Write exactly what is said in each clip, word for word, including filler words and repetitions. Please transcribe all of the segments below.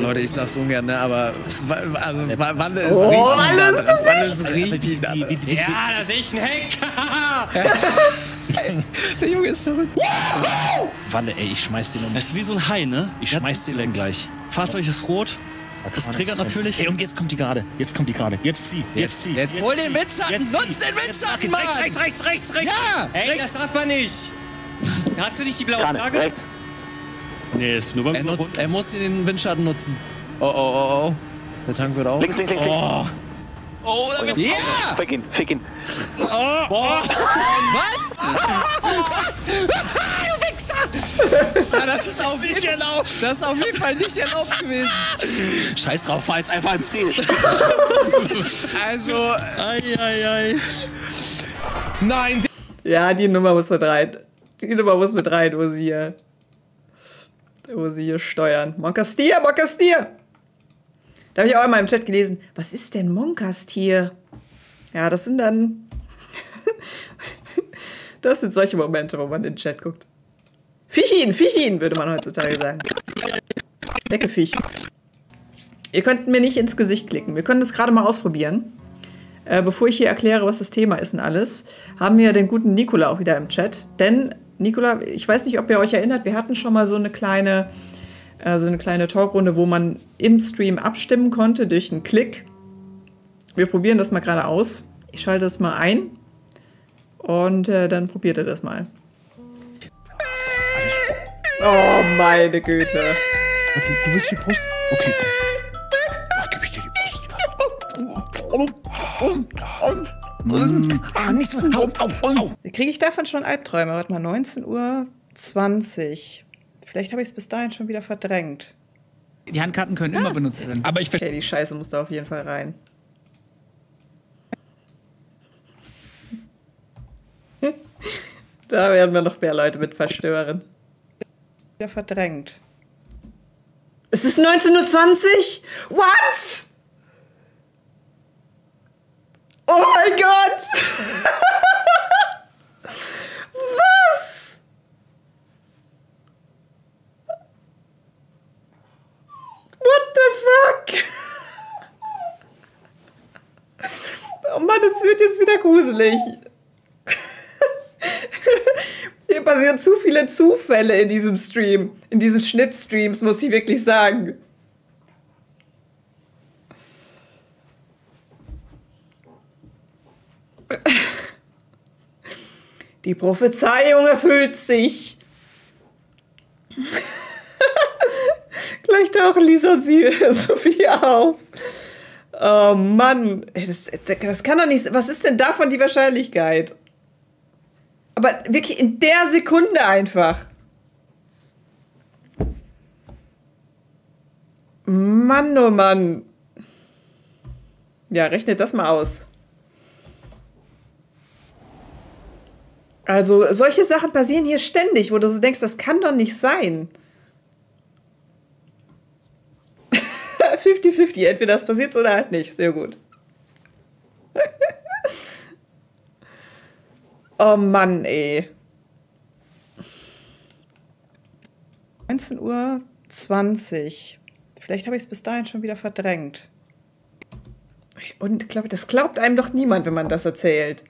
Leute, ich sag's ungern, ne, aber also, wann ist oh, Riechin? Wann ist Riechin? Ja, da sehe ich einen Hack. Der Junge ist verrückt. Walle, ey, ich schmeiß den um. Das ist wie so ein Hai, ne? Ich schmeiß den um gleich. Fahrzeug ist rot. Das triggert natürlich. Ey, und jetzt kommt die gerade. Jetzt kommt die gerade. Jetzt zieh. Jetzt zieh. Jetzt hol den Windschatten. Nutz den Windschatten, Mann. Rechts, rechts, rechts, rechts. Ja. Ey, das darf man nicht. Hast du nicht die blaue Gerade, Flagge? rechts. Nee, ist nur beim Er, nutzt, er muss den Windschatten nutzen. Oh, oh, oh, oh. Der Tank wird auf. Links, links, links, Oh. Oh, da geht's. Ja! Fick ihn, fick ihn. Oh, oh. Was? Was? Du Wichser! Ja, das ist auf jeden Fall Das ist auf jeden Fall nicht erlaubt gewesen. Scheiß drauf, fahr jetzt einfach ins Ziel. Also. Ei, ei, ei. Nein! Ja, die Nummer muss mit rein. Die Nummer muss mit rein, wo sie hier. Wo sie hier steuern. Moncastir, Moncastir! Da habe ich auch einmal im Chat gelesen, was ist denn Moncastir? Ja, das sind dann... das sind solche Momente, wo man in den Chat guckt. Fichin, Fichin, würde man heutzutage sagen. Weggefischt. Ihr könnt mir nicht ins Gesicht klicken. Wir können das gerade mal ausprobieren. Äh, bevor ich hier erkläre, was das Thema ist und alles, haben wir den guten Nikola auch wieder im Chat. Denn, Nikola, ich weiß nicht, ob ihr euch erinnert, wir hatten schon mal so eine kleine... so eine kleine Talkrunde, wo man im Stream abstimmen konnte durch einen Klick. Wir probieren das mal gerade aus. Ich schalte das mal ein und äh, dann probiert ihr das mal. Oh, meine Güte. Du willst die Brust? Okay. Ach, gib ich dir die Brust. Ah, nichts mehr. Au, au, au. Kriege ich davon schon Albträume? Warte mal, neunzehn Uhr zwanzig. Vielleicht habe ich es bis dahin schon wieder verdrängt. Die Handkarten können immer benutzt werden. Aber ich Okay, die Scheiße muss da auf jeden Fall rein. Da werden wir noch mehr Leute mit verstören. Wieder verdrängt. Es ist neunzehn Uhr zwanzig? What? Oh mein Gott! Was? What the fuck? Oh Mann, es wird jetzt wieder gruselig. Hier passieren zu viele Zufälle in diesem Stream. In diesen Schnittstreams, muss ich wirklich sagen. Die Prophezeiung erfüllt sich. Gleich tauchen Lisa und sie, Sophie auf. Oh Mann, das, das kann doch nicht. Was ist denn davon die Wahrscheinlichkeit? Aber wirklich in der Sekunde einfach. Mann, oh Mann. Ja, rechnet das mal aus. Also, solche Sachen passieren hier ständig, wo du so denkst, das kann doch nicht sein. fünfzig fünfzig, entweder das passiert oder halt nicht. Sehr gut. Oh Mann, ey. neunzehn Uhr zwanzig. Vielleicht habe ich es bis dahin schon wieder verdrängt. Und glaub, das glaubt einem doch niemand, wenn man das erzählt.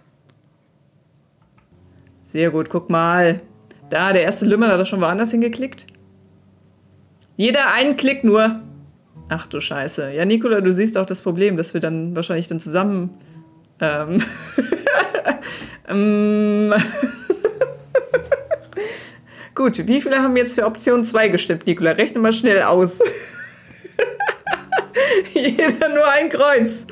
Sehr gut, guck mal. Da, der erste Lümmel hat er schon woanders hingeklickt. Jeder einen Klick nur. Ach du Scheiße. Ja, Nikola, du siehst auch das Problem, dass wir dann wahrscheinlich dann zusammen... Ähm... ähm Gut, wie viele haben jetzt für Option zwei gestimmt, Nikola? Rechne mal schnell aus. Jeder nur ein Kreuz.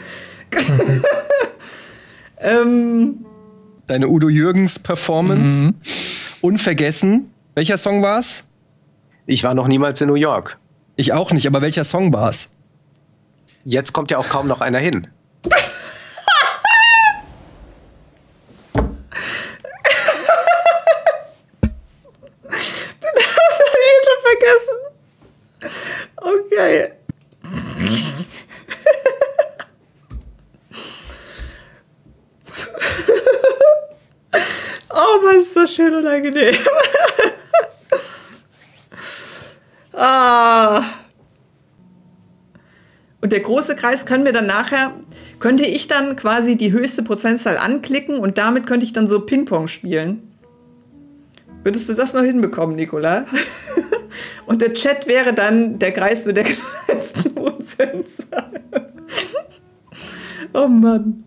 ähm... Deine Udo Jürgens Performance. Mhm. Unvergessen. Welcher Song war's? Ich war noch niemals in New York. Ich auch nicht, aber welcher Song war's? Jetzt kommt ja auch kaum noch einer hin. Du hast ihn schon vergessen. Okay. Oh Mann, ist das schön unangenehm. Ah. Und der große Kreis können wir dann nachher, könnte ich dann quasi die höchste Prozentzahl anklicken und damit könnte ich dann so Ping-Pong spielen. Würdest du das noch hinbekommen, Nicola? Und der Chat wäre dann der Kreis mit der kleinsten Prozentzahl. Oh Mann.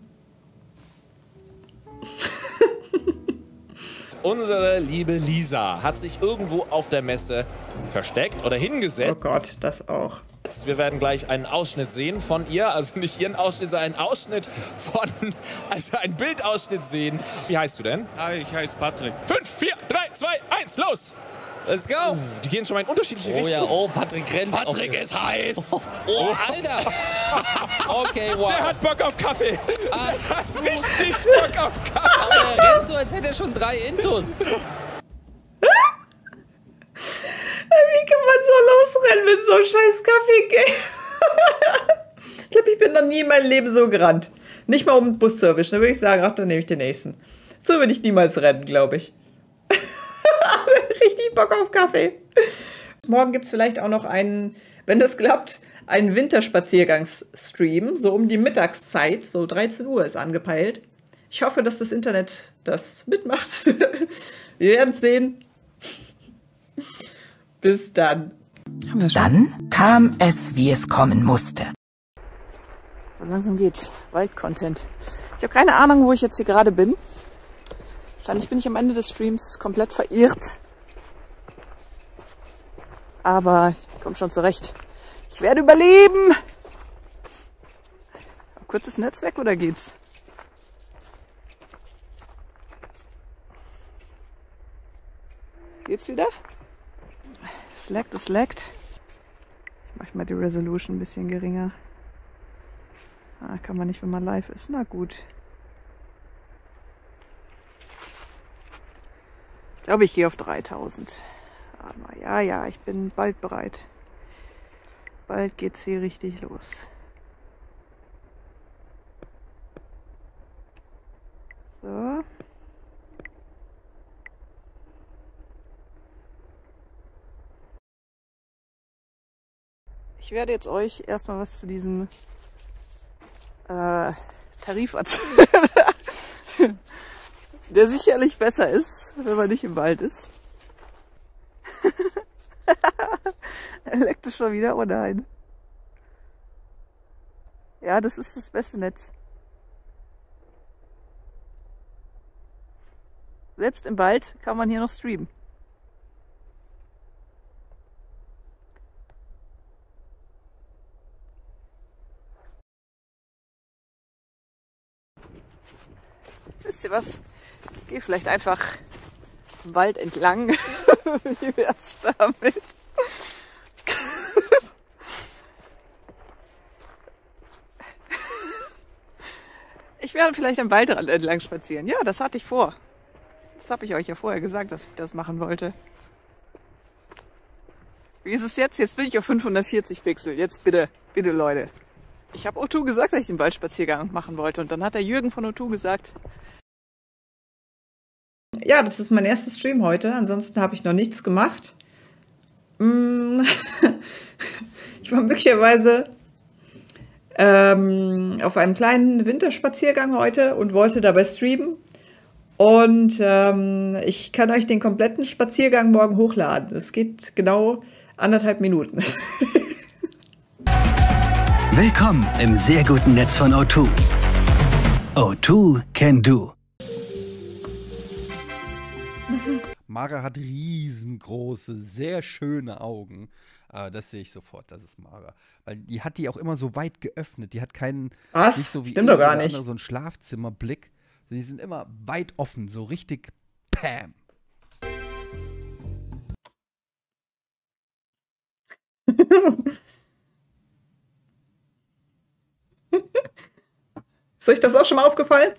Unsere liebe Lisa hat sich irgendwo auf der Messe versteckt oder hingesetzt. Oh Gott, das auch. Wir werden gleich einen Ausschnitt sehen von ihr, also nicht ihren Ausschnitt, sondern einen Ausschnitt von, also einen Bildausschnitt sehen. Wie heißt du denn? Hi, ich heiße Patrick. fünf, vier, drei, zwei, eins, los! Let's go! Die gehen schon mal in unterschiedliche Oh Richtungen. ja, oh, Patrick rennt. Patrick ist heiß! Oh, Alter! Okay, wow. Der hat Bock auf Kaffee! Ah, Der hat richtig Bock auf Kaffee! Aber er rennt so, als hätte er schon drei Intus. Wie kann man so losrennen mit so scheiß Kaffee? Ich glaube, ich bin noch nie in meinem Leben so gerannt. Nicht mal um den Bus zu erwischen. Da würde ich sagen, ach, dann nehme ich den nächsten. So würde ich niemals rennen, glaube ich. Richtig Bock auf Kaffee. Morgen gibt es vielleicht auch noch einen, wenn das klappt, einen Winterspaziergangsstream. So um die Mittagszeit, so dreizehn Uhr ist angepeilt. Ich hoffe, dass das Internet das mitmacht. Wir werden es sehen. Bis dann. Dann kam es, wie es kommen musste. So langsam geht's. Waldcontent. Ich habe keine Ahnung, wo ich jetzt hier gerade bin. Wahrscheinlich bin ich am Ende des Streams komplett verirrt. Aber ich komme schon zurecht. Ich werde überleben. Kurzes Netzwerk oder geht's? Geht's wieder? Es laggt, es laggt. Ich mache mal die Resolution ein bisschen geringer. Ah, kann man nicht, wenn man live ist. Na gut. Ich glaube, ich gehe auf dreitausend. Warte mal. Ja, ja, ich bin bald bereit. Bald geht's hier richtig los. So. Ich werde jetzt euch erstmal was zu diesem äh, Tarif erzählen, der sicherlich besser ist, wenn man nicht im Wald ist. Er leckt es schon wieder, oh nein. Ja, das ist das beste Netz. Selbst im Wald kann man hier noch streamen. Wisst ihr was? Ich gehe vielleicht einfach im Wald entlang. Wie wär's damit? Ich werde vielleicht am Waldrand entlang spazieren. Ja, das hatte ich vor. Das habe ich euch ja vorher gesagt, dass ich das machen wollte. Wie ist es jetzt? Jetzt bin ich auf fünfhundertvierzig Pixel. Jetzt bitte, bitte Leute. Ich habe O zwei gesagt, dass ich den Waldspaziergang machen wollte. Und dann hat der Jürgen von O zwei gesagt... Ja, das ist mein erster Stream heute. Ansonsten habe ich noch nichts gemacht. Ich war möglicherweise ähm, auf einem kleinen Winterspaziergang heute und wollte dabei streamen. Und ähm, ich kann euch den kompletten Spaziergang morgen hochladen. Es geht genau anderthalb Minuten. Willkommen im sehr guten Netz von O zwei. O zwei can do. Mara hat riesengroße, sehr schöne Augen. Äh, das sehe ich sofort, das ist Mara. Weil die hat die auch immer so weit geöffnet. Die hat keinen... Was? Nicht so wie Stimmt doch gar nicht. Andere, so einen Schlafzimmerblick. Die sind immer weit offen, so richtig Pam. Ist euch das auch schon mal aufgefallen?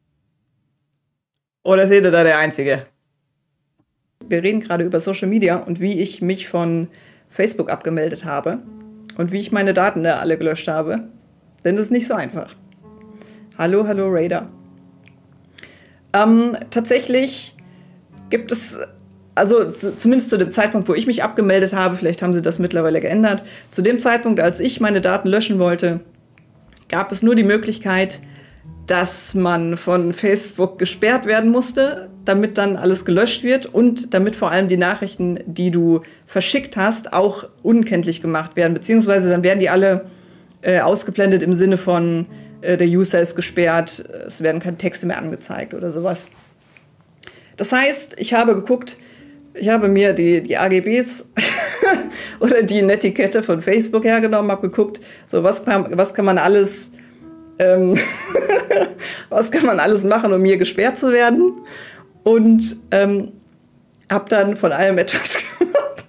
Oder seht ihr da der Einzige? Wir reden gerade über Social Media und wie ich mich von Facebook abgemeldet habe und wie ich meine Daten da alle gelöscht habe. Denn das ist nicht so einfach. Hallo, hallo Raider. Ähm, tatsächlich gibt es also zu, zumindest zu dem Zeitpunkt, wo ich mich abgemeldet habe, vielleicht haben sie das mittlerweile geändert, zu dem Zeitpunkt, als ich meine Daten löschen wollte, gab es nur die Möglichkeit, dass man von Facebook gesperrt werden musste, damit dann alles gelöscht wird und damit vor allem die Nachrichten, die du verschickt hast, auch unkenntlich gemacht werden, beziehungsweise dann werden die alle äh, ausgeblendet im Sinne von, äh, der User ist gesperrt, es werden keine Texte mehr angezeigt oder sowas. Das heißt, ich habe geguckt, ich habe mir die, die A G Bs oder die Netiquette von Facebook hergenommen, habe geguckt, so was kann, was kann man alles ähm, was kann man alles machen, um hier gesperrt zu werden, und ähm, habe dann von allem etwas gemacht.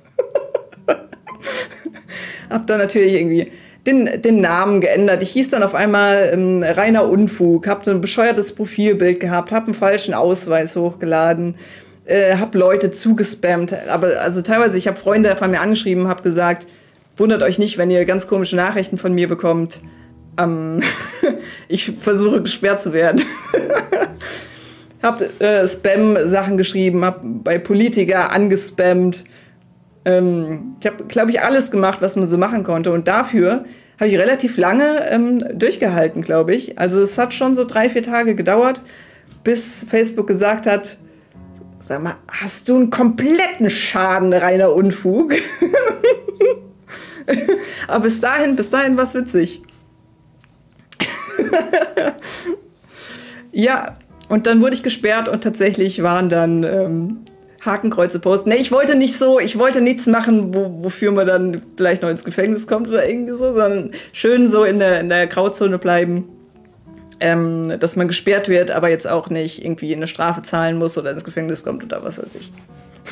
Habe dann natürlich irgendwie den, den Namen geändert. Ich hieß dann auf einmal ähm, Rainer Unfug, habe so ein bescheuertes Profilbild gehabt, habe einen falschen Ausweis hochgeladen, äh, habe Leute zugespammt. Aber also teilweise, ich habe Freunde von mir angeschrieben, habe gesagt, wundert euch nicht, wenn ihr ganz komische Nachrichten von mir bekommt. Ähm, ich versuche gesperrt zu werden. Hab äh, Spam-Sachen geschrieben, hab bei Politiker angespammt. Ähm, ich habe, glaube ich, alles gemacht, was man so machen konnte. Und dafür habe ich relativ lange ähm, durchgehalten, glaube ich. Also es hat schon so drei, vier Tage gedauert, bis Facebook gesagt hat, sag mal, hast du einen kompletten Schaden, Rainer Unfug? Aber bis dahin, bis dahin war es witzig. Ja, und dann wurde ich gesperrt und tatsächlich waren dann ähm, Hakenkreuze posten. Nee, ich wollte nicht so, ich wollte nichts machen, wo, wofür man dann vielleicht noch ins Gefängnis kommt oder irgendwie so, sondern schön so in der, in der Grauzone bleiben, ähm, dass man gesperrt wird, aber jetzt auch nicht irgendwie eine Strafe zahlen muss oder ins Gefängnis kommt oder was weiß ich.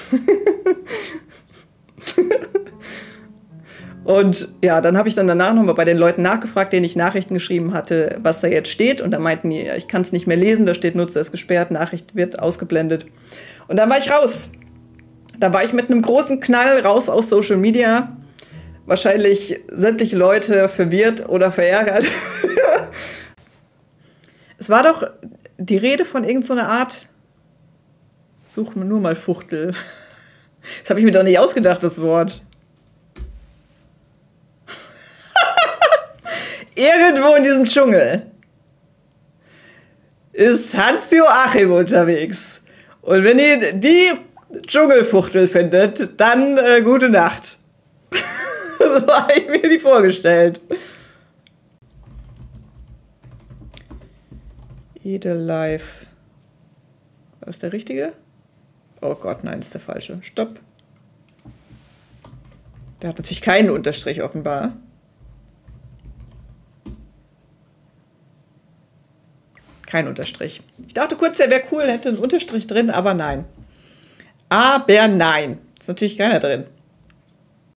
Und ja, dann habe ich dann danach nochmal bei den Leuten nachgefragt, denen ich Nachrichten geschrieben hatte, was da jetzt steht. Und da meinten die, ich kann es nicht mehr lesen, da steht Nutzer ist gesperrt, Nachricht wird ausgeblendet. Und dann war ich raus. Da war ich mit einem großen Knall raus aus Social Media. Wahrscheinlich sämtliche Leute verwirrt oder verärgert. Es war doch die Rede von irgendeiner so Art, such mir nur mal Fuchtel. Das habe ich mir doch nicht ausgedacht, das Wort. Irgendwo in diesem Dschungel ist Hans-Joachim unterwegs. Und wenn ihr die Dschungelfuchtel findet, dann äh, gute Nacht. So habe ich mir die vorgestellt. Edellife. War das der richtige? Oh Gott, nein, das ist der falsche. Stopp. Der hat natürlich keinen Unterstrich offenbar. Kein Unterstrich. Ich dachte kurz, der wäre cool, hätte einen Unterstrich drin, aber nein. Aber nein. Ist natürlich keiner drin.